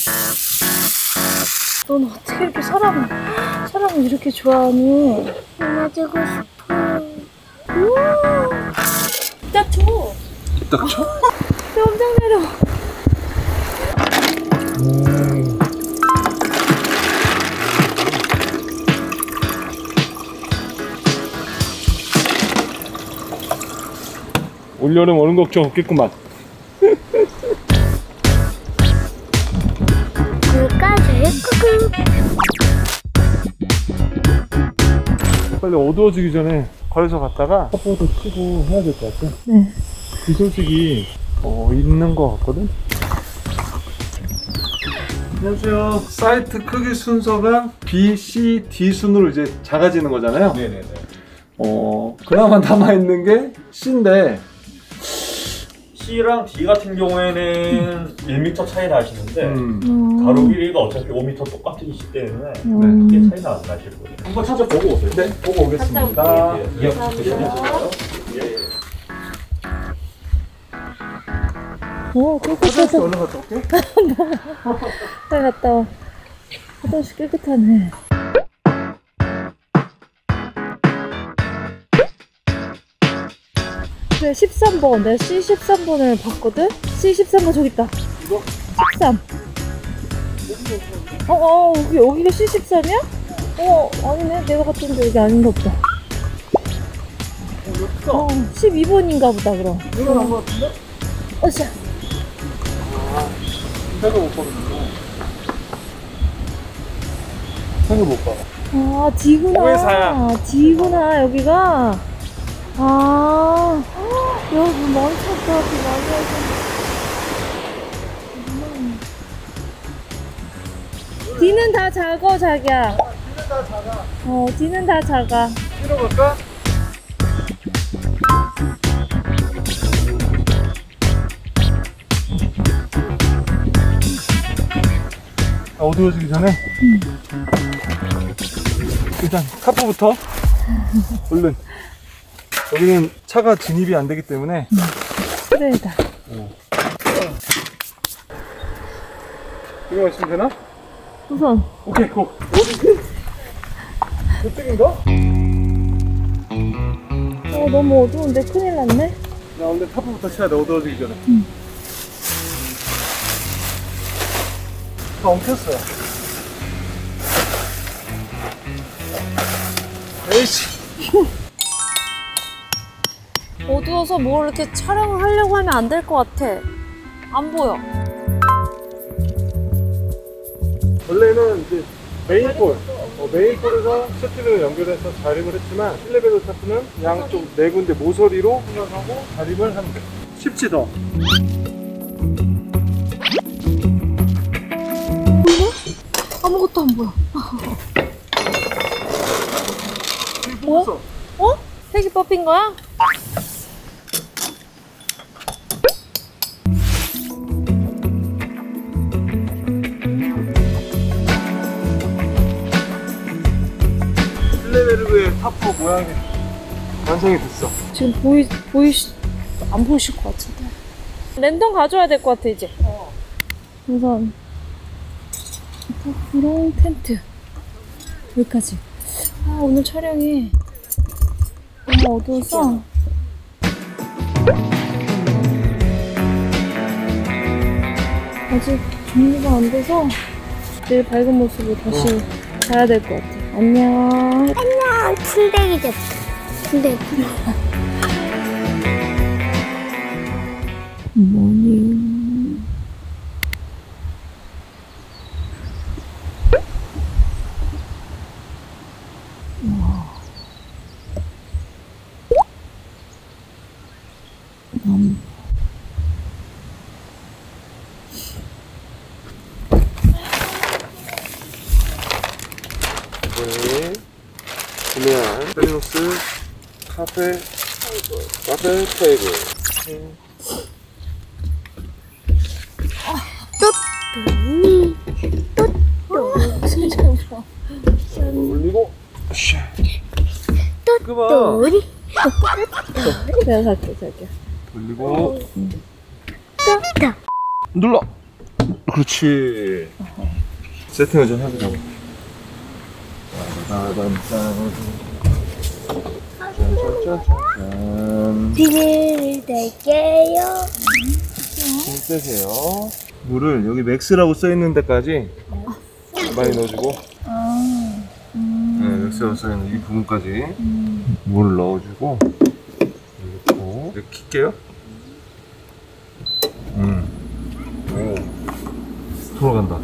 넌 어떻게 이렇게 사람을 이렇게 좋아하니? 안아주고 싶어. 딱 쳐. 딱 쳐? 엄청 내려. 올여름 얼음 걱정 없겠구만. 빨리 어두워지기 전에 걸어서 갔다가 컵보드 치고 해야 될 것 같아. 네. 이 소식이 있는 것 같거든. 안녕하세요. 사이트 크기 순서가 B, C, D 순으로 이제 작아지는 거잖아요. 네네네. 그나마 남아있는 게 C인데 C랑 D 같은 경우에는 1m 차이 나시는데 가로 길이가 어차피 5m 똑같으시기 때문에 크게 차이는 안 나실 거예요. 한번 찾아보고 오세요. 네, 보고 오겠습니다. 이어서 드시면서요. 오, 화장실 깨끗하다. 얼른 갔다 올게. 빨리 갔다 와. 화장실 깨끗하네. 그래, 13번. 내가 C13번을 봤거든? C13번 저기 있다. 이거? 13. 여기가 C13이야? 아니네. 내가 갔던 데 여기 아닌가 보다. 12번인가 보다, 그럼. 이건 안 것 같은데? 어샤. 색을 못 봤는데. 색을 못 봐. D구나. 오해사야. D구나, 여기가. 여기 많다. 많이 하잖아. D는 다 작아, 자기야. D는 다 작아. D는 다 작아. C로 갈까? 어두워지기 전에 일단 카프부터 얼른. 여기는 차가 진입이 안 되기 때문에 그래다. 이거 있으면 되나? 우선. 오케이, 고. 어디지? 저쪽인가? 너무 어두운데 큰일 났네. 나 근데 카프부터 쳐야 돼, 어두워지기 전에. 다 엉켰어요. 에이씨. 어두워서 뭘 이렇게 촬영을 하려고 하면 안 될 것 같아. 안 보여. 원래는 이제 메인폴에서 셔틀을 연결해서 자립을 했지만 11레벨 차트는 양쪽 네 군데 모서리로 생각하고 자립을 하면 돼. 쉽지 더. 아무것도 안 보여. 뽑았어. 색이 뽑힌 거야? 실내베르의 타프 모양이 완성이 됐어. 지금 안 보이실 것 같은데. 랜턴 가져야 될 것 같아, 이제. 우선. 브라운 텐트. 여기까지. 오늘 촬영이 너무 어두워서. 아직 정리가 안 돼서 내일 밝은 모습으로 다시 가야 될 것 같아. 안녕. 안녕. 춘대기 됐다. 춘대기. 모닝. 네. 구매한 셀리노스 카페 테이블. 올리고 그만 내가 갈게, 자기야. 돌리고 눌러. 그렇지. 세팅을 좀 해보자고. 짠. 비닐을 댈게요. 힘 빼세요. 물을 여기 맥스라고 써있는 데까지 많이 넣어주고, 네, 맥스라고 써있는 이 부분까지 물을 넣어주고, 넣고 이렇게 킬게요. 오, 돌아간다.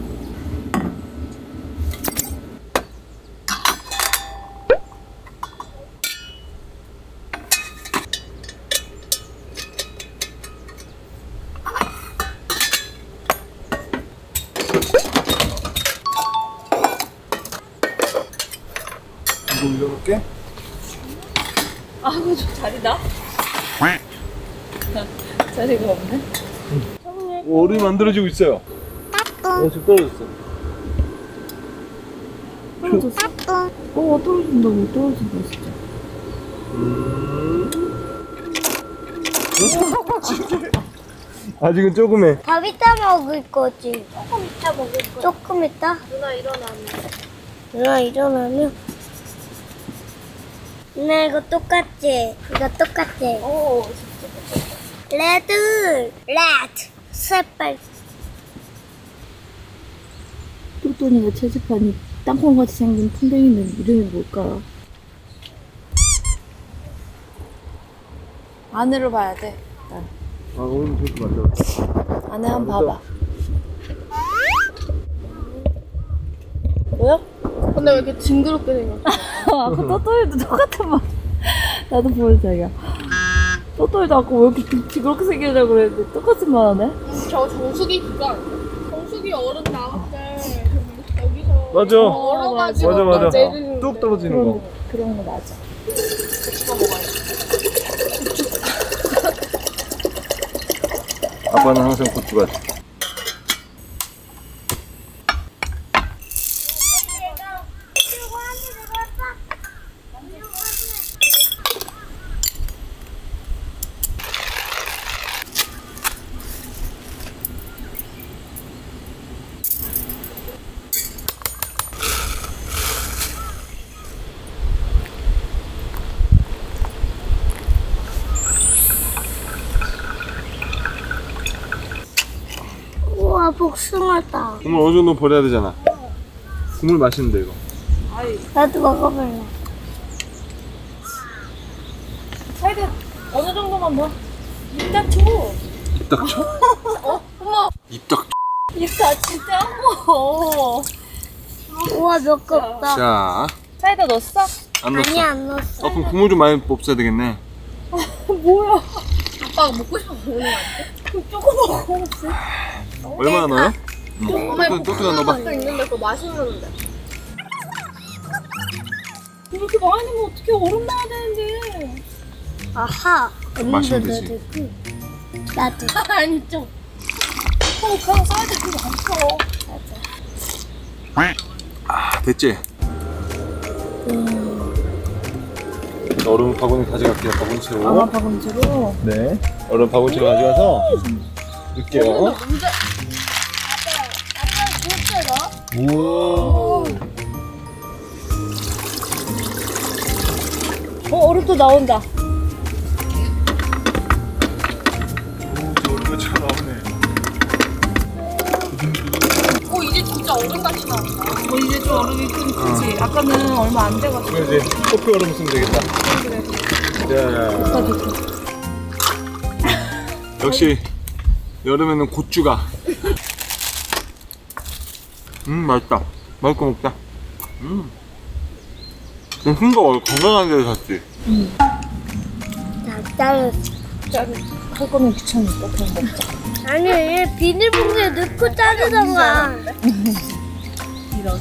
이거 올려놓을게. 아, 그거 좀 자리다? 자리가 없네? 얼음이 만들어지고 있어요. 지금 떨어졌어. 떨어졌어? 떨어진다고 떨어진다 진짜. 아직은 조금해. 밥 이따 먹을 거지. 조금 이따 먹을 거야. 조금 이따? 누나 일어나면? 누나 이거 똑같지? 이거 똑같지? 오, 레드 새빨. 똘똘이가 채집하니 땅콩같이 생긴 풍뎅이는 이름이 뭘까? 안으로 봐야 돼. 아, 오늘 저렇게 만들어. 안에 한번 봐봐. 뭐야? 근데 왜 이렇게 징그럽게 생겼어? 아까 똘똘이도 똑같은 말. 나도 보여줘야. 똘똘이도 아까 왜 이렇게 징그럽게 생기려고 그랬는데 똑같은 말 하네? 저 정수기 그거 아니야? 정수기 얼음 나올 때 여기서 맞아. 얼어가지고 맞아. 내리는 뚝 떨어지는 거. 그런 거 맞아. 아빠는 항상 고추가. 우와 복숭아다. 국물 어느 정도 버려야 되잖아. 국물 맛있는데 이거. 나도 먹어볼래. 사이드 어느 정도만 봐. 입 줘. 입 닥쳐. 입 닥쳐. 입다 진짜 어머. 우와 몇 개 없다. 자, 사이드 넣었어? 안 넣었어. 아니 안 넣었어. 그럼 국물 좀 많이 없어야 되겠네. 뭐야? 아빠가 먹고 싶어 먹는 거 같아? 조금 먹어. 얼마나 넣어요? 똘똘이가 넣어봐. 또 있는데 그거 맛있는데 이렇게 많이 넣으면 어떻게 얼음 나야 되는데. 아하. 마시면 언니도 되지. 넣어도 나도. 아니 좀 그냥 사이드 그거 안 쳐. 아, 됐지? 얼음 바구니 가져갈게요. 바구니채로. 바구니채로. 네. 얼음 바구니채로 가져가서 넣을게요. 아빠 진짜 넣어? 우와. 얼음도 나온다. 얼음이 잘 나오네. 이제 진짜 얼음같이 나온다. 이제 좀 얼음이 좀 크지. 아까는 얼마 안 돼가지고. 그럼 이제 커피 얼음 쓰면 되겠다. 자. 역시 여름에는 고추가. 맛있다. 맛있게 먹자. 흰거 건강한 데서 샀지. 나 잘랐어. 할 거면 귀찮으니까 그냥 먹자. 아니 얘 비닐봉지에 넣고 자르던가. 이런.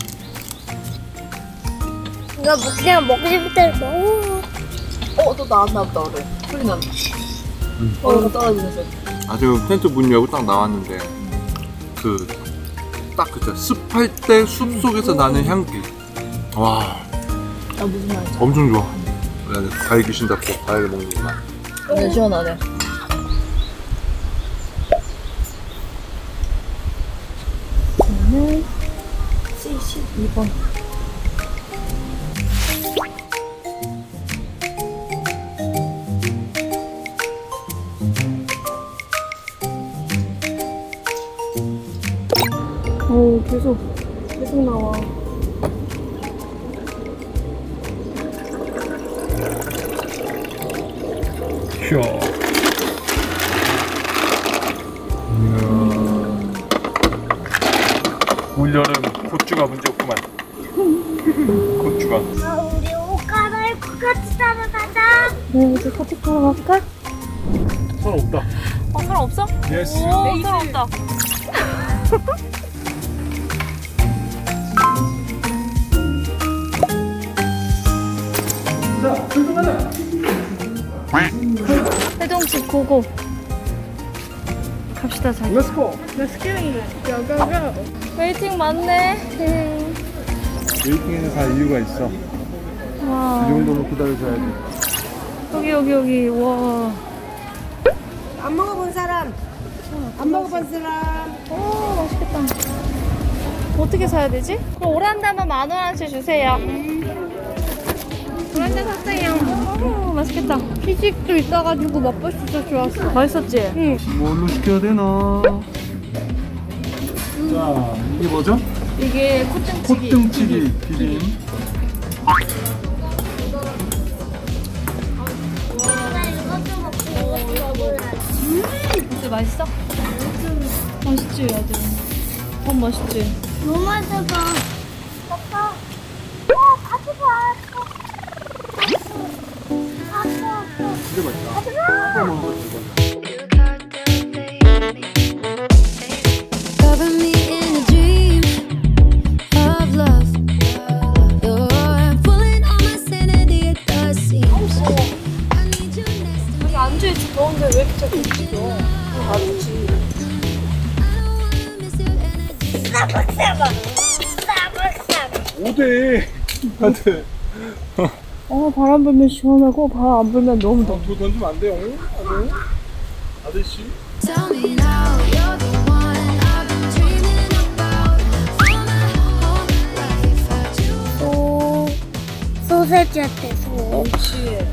이거 뭐 그냥 먹고 싶을 때 먹어. 또 나왔나 보다 얼음. 소리 난다. 얼음 떨어지는 소리. 아, 지금 텐트 문 열고 딱 나왔는데 딱 그죠. 습할 때 숲속에서 나는 향기. 와, 아 무슨 말이지? 엄청 좋아. 그래, 과일 귀신답고 과일을 먹는구나. 네, 시원하네. 이거는 C12번. 오, 계속 나와. 휴. 올여름 고추가 문제 없구만. 고추가. 아, 우리 옷 갈아입고 같이 따라가자. 네, 이제 커피 타러 갈까? 사람 없다. 사람 없어? 예스. 오, 사람 없다. 자, 출동하자. 해동집 고고. 갑시다, 자기. 렛츠고. 야가가 웨이팅 많네. 웨이팅에는 다 이유가 있어. 와. 이 정도는 기다려줘야지. 여기. 와. 안 먹어본 사람? 안 먹어본 사람? 오, 맛있겠다. 어떻게 사야 되지? 그럼 오란다만 10,000원어치 주세요. 오란다 샀어요. 오, 맛있겠다. 피식도 있어가지고 맛볼 수 있어서 좋았어. 맛있었지? 응. 뭘로 시켜야 되나? 자, 이게 뭐죠? 이게 콧등치기. 콧등치기 비빔. 나 이것도 먹고 이거 몰라. 어때, 맛있어? 맛있지, 아들. 밥 맛있지? 너무 맛있어. 아빠. 같이 봐. 이게 맛있다. Cover me in a dream of love. You're pulling on my sanity, it does seem so. I need you next to me. 여기 앉아있지, 더운데 왜 이렇게 자꾸 움직여? 아, 좋지. I don't wanna miss your energy. 싸박싸박. 5대. 다들. 바람 불면 시원하고, 바람 안 불면 너무 더워. 더 던지면 안 돼요, 아들? 아저씨? Tell me now, you're the one I've been dreaming about for my whole life. Had you 소세지 같아, 소. 그렇지.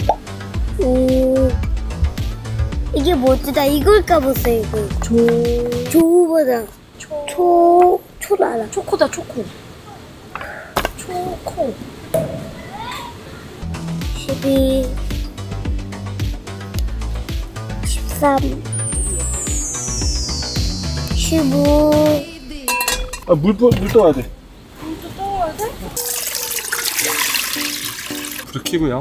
오. 이게 뭐지? 나 이걸 까봤어, 이거. 조보다. 초를 알아. 초코다, 초코. 초코. 12, 13, 15. 아, 물 떠야 돼. 또 떠와야 돼? 불을 켜고요.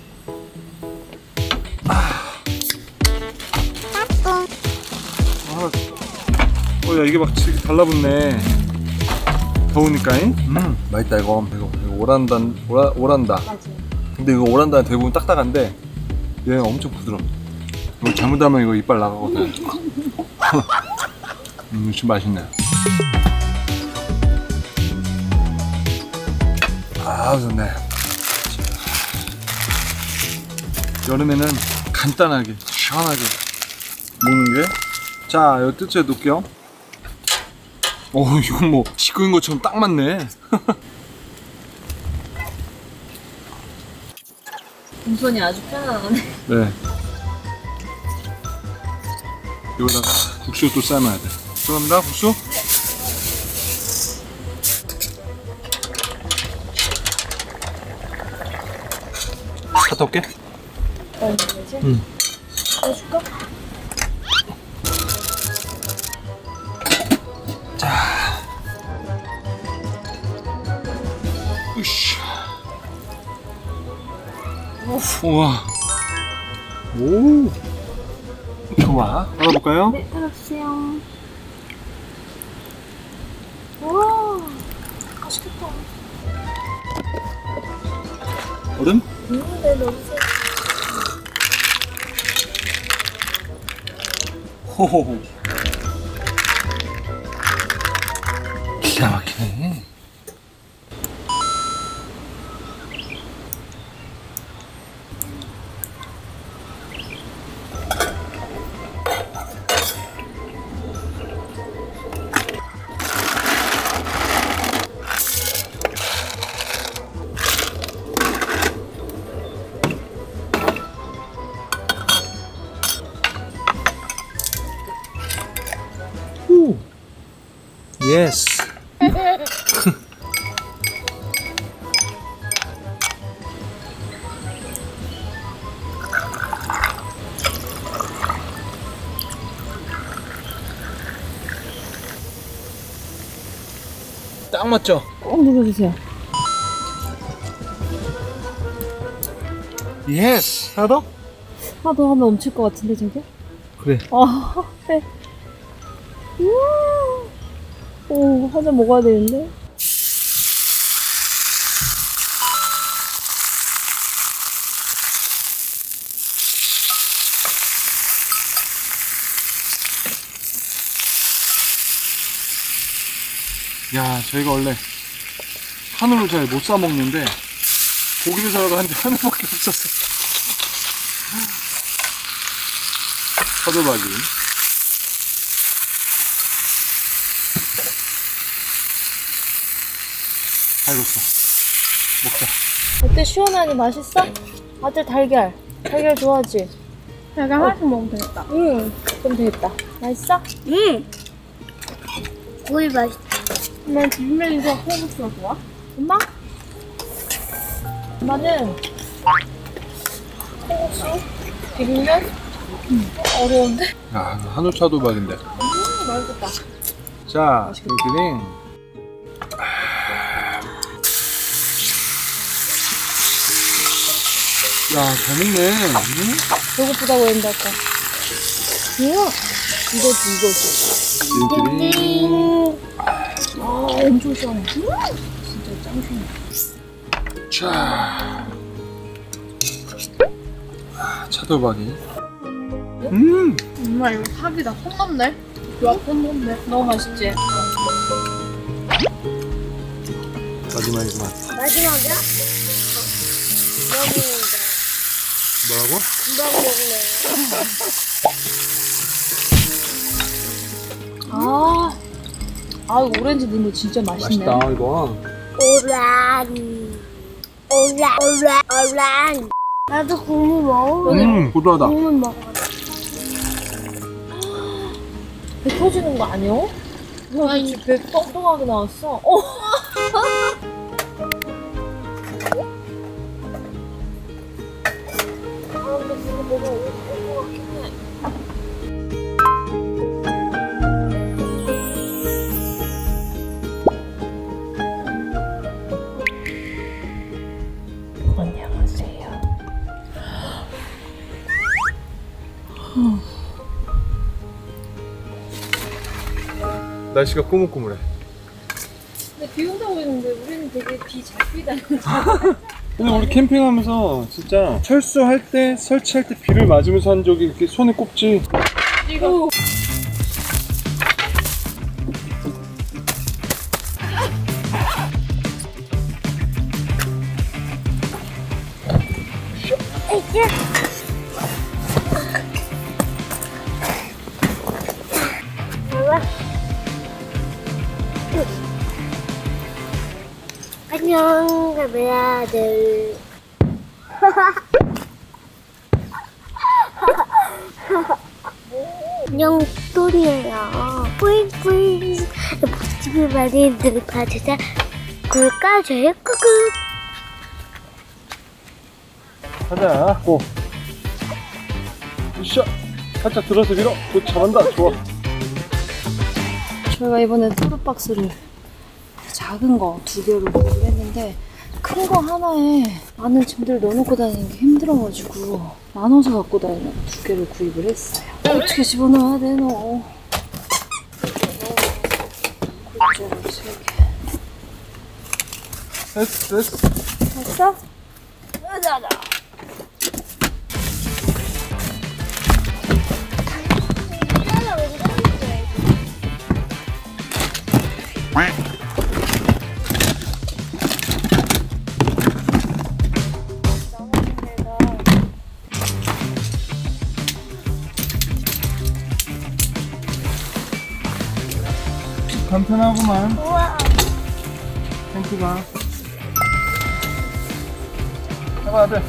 야, 이게 막 지금 달라붙네. 더우니까잉. 맛있다 이거 오란다. 근데 이거 오란다는 대부분 딱딱한데 얘는 엄청 부드러워. 이거 잘못하면 이거 이빨 나가거든. 진짜 맛있네. 아, 좋네. 여름에는 간단하게 시원하게 먹는 게. 자, 여기 뜨채 놓을게요. 이건 뭐 식구인 것처럼 딱 맞네. 동선이 아주 편안하네. 네. 여기다가 국수 또 삶아야 돼. 들어갑니다, 국수. 갔다 올게. 응. 해줄까? 으쌰. 우와. 오. 좋아. 알아볼까요? 네, 따라주세요. 와, 맛있겠다. 얼음? 네, 넣으세요. 호호호. 기가 막히네. 예스. 딱 맞죠? 꼭 눌러주세요. 예스. 하나 더? 하나 더 하면 멈출 것 같은데 저게? 그래. 아, 네. 우와. 오, 한 잔 먹어야 되는데. 야, 저희가 원래 한우를 잘 못 사 먹는데 고기를 사러 가는데 한우밖에 없었어. 차돌박이. 아이고, 먹자. 어때? 시원하니 맛있어? 아들 달걀. 달걀 좋아하지? 달걀 하나씩 먹으면 되겠다. 응. 그럼 되겠다. 맛있어? 응. 고기 맛있어. 난 비빔면에서 콩국수가 좋아? 엄마? 엄마는 콩국수? 비빔면? 어려운데? 야, 한우 차돌박인데. 맛있겠다. 자, 여기는 야, 잘 먹네. 응? 배고프다고 했는데 아까. 우와. 이거지. 여기는 아, 엄청 시원해. 진짜 짱 시원해. 자, 차돌박이. 엄마 이거 사기다. 손 넘네. 와, 손 넘네. 너무 맛있지? 마지막이구만. 마지막이야? 먹는다. 뭐라고? 금방 먹네. 이거 오렌지 넣은 거 진짜 맛있네. 맛있다, 이거. 오란. 나도 국물 먹어. 고소하다. 국물 먹어. 배 터지는 거 아니야? 와, 진짜 배 똥똥하게 나왔어. 안녕하세요. 날씨가 꾸물꾸물해. 근데 비 온다고 했는데 우리는 되게 비 잘 피다는. 근데 우리 캠핑하면서 진짜 철수할 때, 설치할 때 비를 맞으면서 한 적이 이렇게 손에 꼽지. 이거. 안녕, 카메라들. 안녕, 또리예요. 뿌잉뿌잉. 모습을 많이 봐주자. 굴까, 저의 꾸꾸. 가자, 고. 으쌰. 살짝 들어서 밀어. 잘한다, 좋아. 저희가 이번에 투르박스를 작은 거 2개로 구입을 했는데 큰 거 하나에 많은 짐들 넣어놓고 다니는 게 힘들어가지고 나눠서 갖고 다니는 2개를 구입을 했어요. 어떻게 집어넣어야 되노? 골조를 3개. 됐어. 됐어? 으자자. 간편하구만. 우와. 캠프가. 해봐, 아들.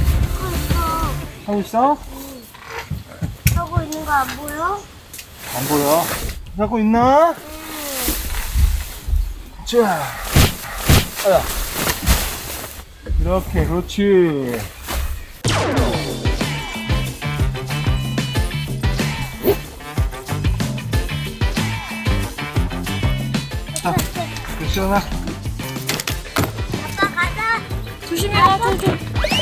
하고 있어? 하고 있는 거 안 보여? 안 보여. 하고 있나? 자, 아야. 이렇게, 그렇지. 자, 시원아. 아빠 가자. 조심해, 조심.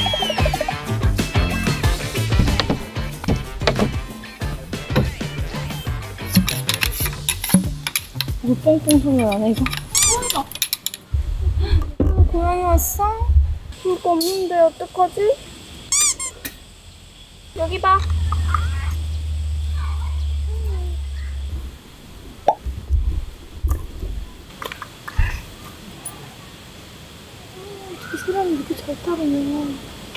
이거 뽕뽕 소리 나네, 이거. 고양이 왔어? 볼 거 없는데, 어떡하지? 여기 봐. 어떻게 사람이 이렇게 잘 타르냐.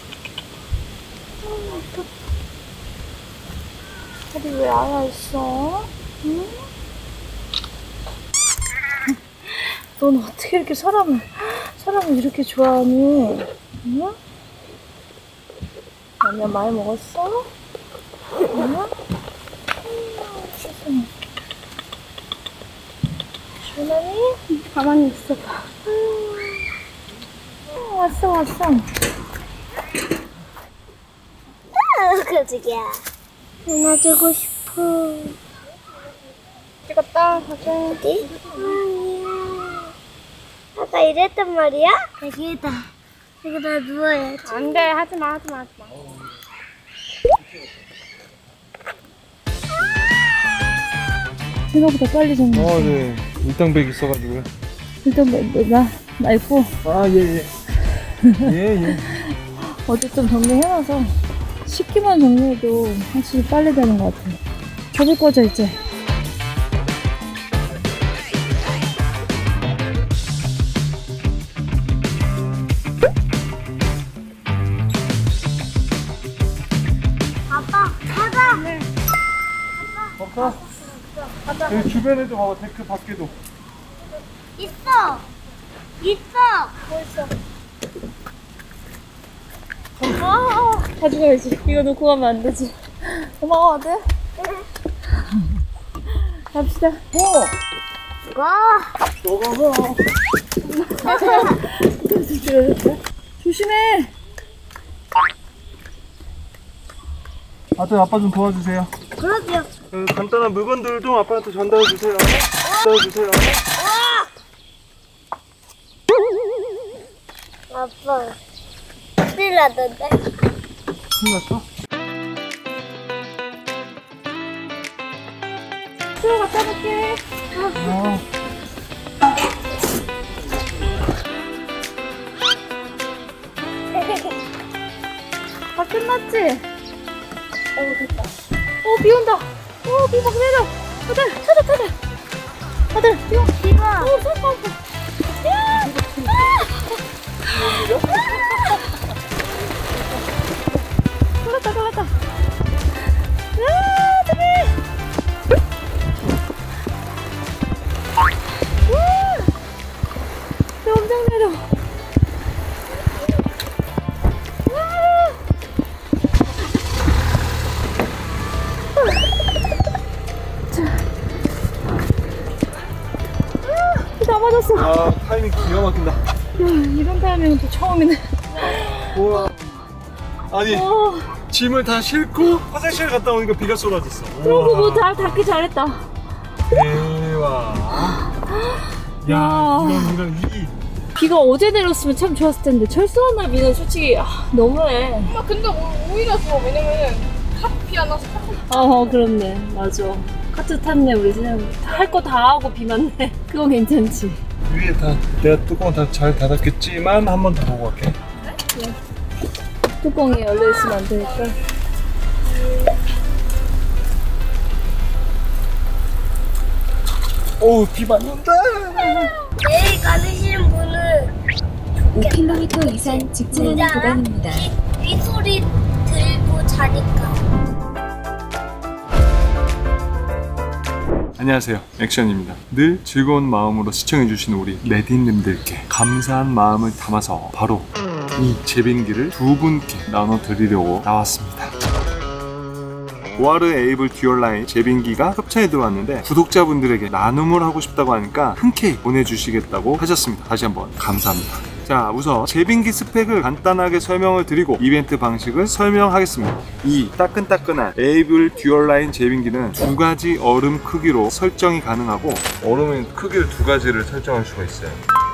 다리 왜 알아 있어? 응? 넌 어떻게 이렇게 사람을 이렇게 좋아하니? 응? 라면 많이 먹었어? 응? 세상에. 시원하니? 가만히 있어봐. 왔어. 깜짝이야. 안아주고 싶어. 찍었다. 가자. 어디? 아까 이랬단 말이야? 여기다 누워야지. 안 돼. 하지 마. 생각보다 빨리 정리. 네. 일당백 있어가지고요. 일단 나 있고 아, 예. 예. 어제 좀 정리해놔서 식기만 정리해도 확실히 빨리 되는 것 같아. 접을 거죠 이제. 아빠 가자. 네. 가자. 여기 주변에도 봐봐. 데크 밖에도. 있어. 뭐 있어? 가져가야지. 이거 놓고 가면 안 되지. 고마워 아들. 갑시다. 와. 너가 조심해. 아들, 아빠 좀 도와주세요. 그러게요. 간단한 물건들 좀 아빠한테 전달해주세요. 아빠 큰일 났는데. 큰일 났어? 수호 갖다 놓게. 다 끝났지? 됐다. 비 온다. 비 막 내려. 아들, 타자. 아들, 비가. 돌았다. 저기. 비 엄청 내려. 다 맞았어. 아, 타이밍 기가 막힌다. 이런 타이밍은 또 처음이네. 우와. 아니, 짐을 다 싣고 화장실 갔다 오니까 비가 쏟아졌어. 그러고 뭐 다 닦기 잘했다. 대박. 야, 이런 비가 어제 내렸으면 참 좋았을 텐데 철수한 날 비는 솔직히 너무해. 엄마 근데 오히려 좋아. 왜냐면은 비 안 와서 그렇네. 맞아. 카트 탔네 우리 그냥 할 거 다 하고 비 맞네. 그건 괜찮지. 위에 다 내가 뚜껑 다 잘 닫았겠지만 한 번 더 보고 갈게. 네. 뚜껑이 열려 있으면 안 되니까. 어우, 비 맞는다. 내일 가르치는 분은 5km 이상 직진하는 진짜 구간입니다. 비 소리 들고 자니까. 안녕하세요, 액션입니다. 늘 즐거운 마음으로 시청해주신 우리 네디님들께 감사한 마음을 담아서 바로 이 제빙기를 두 분께 나눠드리려고 나왔습니다. 오아르 에이블 듀얼라인 제빙기가 협찬에 들어왔는데 구독자분들에게 나눔을 하고 싶다고 하니까 흔쾌히 보내주시겠다고 하셨습니다. 다시 한번 감사합니다. 자, 우선 제빙기 스펙을 간단하게 설명을 드리고 이벤트 방식을 설명하겠습니다. 이 따끈따끈한 에이블 듀얼라인 제빙기는 2가지 얼음 크기로 설정이 가능하고, 얼음의 크기를 2가지를 설정할 수가 있어요.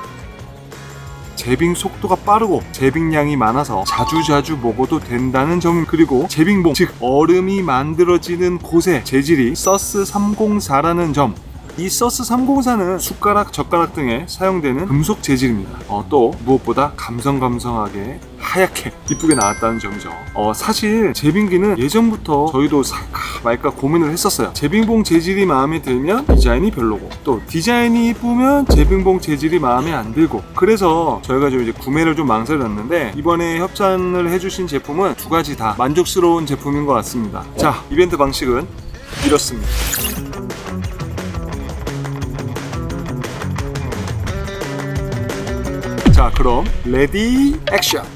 제빙 속도가 빠르고 제빙량이 많아서 자주자주 먹어도 된다는 점, 그리고 제빙봉, 즉 얼음이 만들어지는 곳의 재질이 서스 304라는 점. 이 서스 304는 숟가락, 젓가락 등에 사용되는 금속 재질입니다. 또 무엇보다 감성감성하게 하얗게 이쁘게 나왔다는 점이죠. 사실 제빙기는 예전부터 저희도 살까 말까 고민을 했었어요. 제빙봉 재질이 마음에 들면 디자인이 별로고, 또 디자인이 이쁘면 제빙봉 재질이 마음에 안 들고, 그래서 저희가 좀 이제 구매를 좀 망설였는데 이번에 협찬을 해주신 제품은 2가지 다 만족스러운 제품인 것 같습니다. 자, 이벤트 방식은 이렇습니다. 자, 그럼 레디 액션!